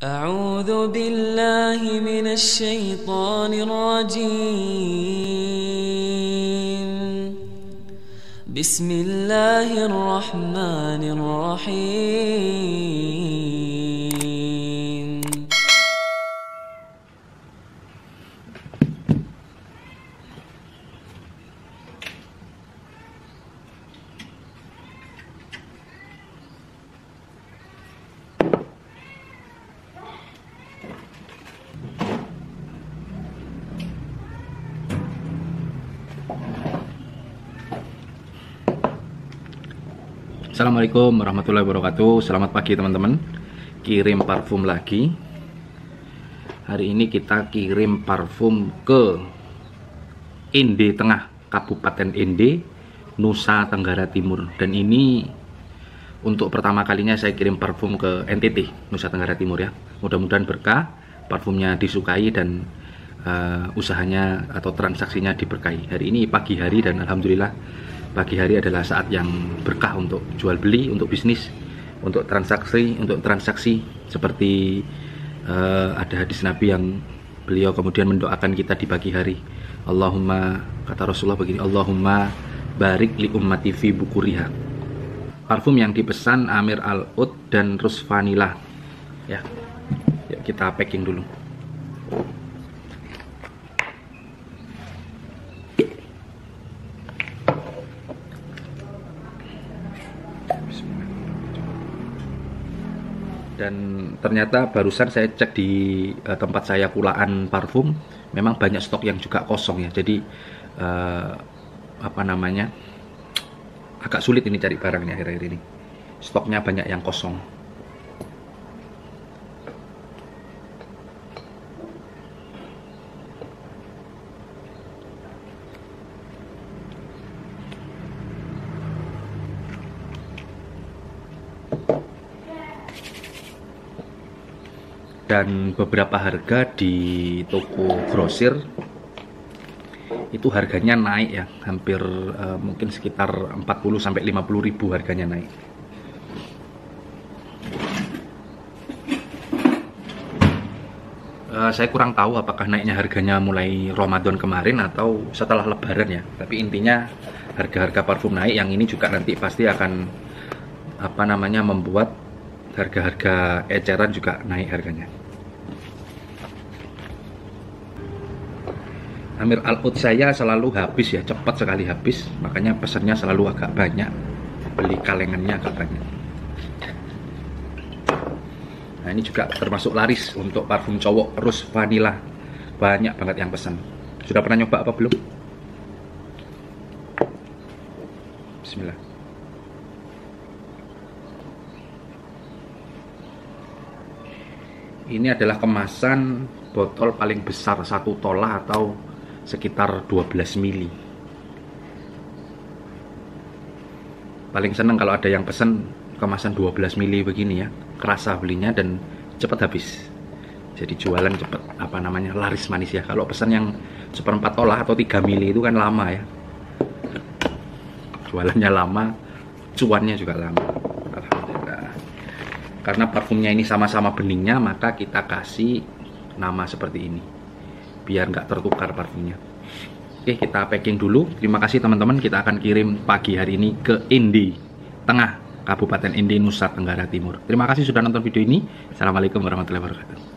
أعوذ بالله من الشيطان الرجيم. بسم الله الرحمن الرحيم. Assalamualaikum warahmatullahi wabarakatuh. Selamat pagi teman-teman. Kirim parfum lagi. Hari ini kita kirim parfum ke Ende Tengah, Kabupaten Ende, Nusa Tenggara Timur. Dan ini untuk pertama kalinya saya kirim parfum ke NTT, Nusa Tenggara Timur ya. Mudah-mudahan berkah, parfumnya disukai dan usahanya atau transaksinya diberkahi. Hari ini pagi hari dan alhamdulillah pagi hari adalah saat yang berkah untuk jual beli, untuk bisnis, untuk transaksi seperti ada hadis Nabi yang beliau kemudian mendoakan kita di pagi hari. Allahumma, kata Rasulullah begini, Allahumma barik li ummati fi bukuriha. Parfum yang dipesan Amir Al Oud dan Rose Vanilla. Ya, kita packing dulu. Dan ternyata barusan saya cek di tempat saya kulaan parfum, memang banyak stok yang juga kosong ya. Jadi agak sulit ini cari barangnya akhir-akhir ini. Stoknya banyak yang kosong. Dan beberapa harga di toko grosir itu harganya naik ya, hampir mungkin sekitar 40-50 ribu harganya naik. Saya kurang tahu apakah naiknya harganya mulai Ramadan kemarin atau setelah Lebaran ya, tapi intinya harga-harga parfum naik. Yang ini juga nanti pasti akan membuat harga-harga eceran juga naik harganya. Amir Al Oud saya selalu habis ya, cepat sekali habis, makanya pesannya selalu agak banyak, beli kalengannya agak banyak. Nah ini juga termasuk laris untuk parfum cowok, Rose Vanilla, banyak banget yang pesan. Sudah pernah nyoba apa belum? Bismillah. Ini adalah kemasan botol paling besar, 1 tola atau sekitar 12 mili. Paling seneng kalau ada yang pesen kemasan 12 mili begini ya, kerasa belinya dan cepat habis. Jadi jualan cepat, laris manis ya. Kalau pesan yang 1/4 tola atau 3 mili itu kan lama ya. Jualannya lama, cuannya juga lama. Alhamdulillah. Karena parfumnya ini sama-sama beningnya, maka kita kasih nama seperti ini biar nggak tertukar parfumnya. Oke, kita packing dulu. Terima kasih teman-teman. Kita akan kirim pagi hari ini ke Ende Tengah, Kabupaten Ende, Nusa Tenggara Timur. Terima kasih sudah nonton video ini. Assalamualaikum warahmatullahi wabarakatuh.